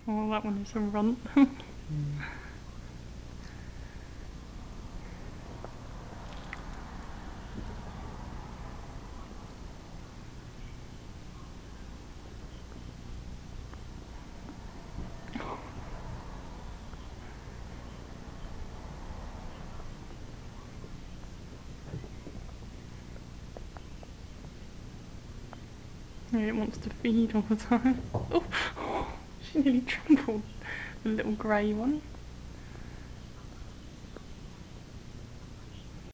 Oh, that one is a runt. Yeah, it wants to feed all the time. Oh, she nearly trampled the little grey one.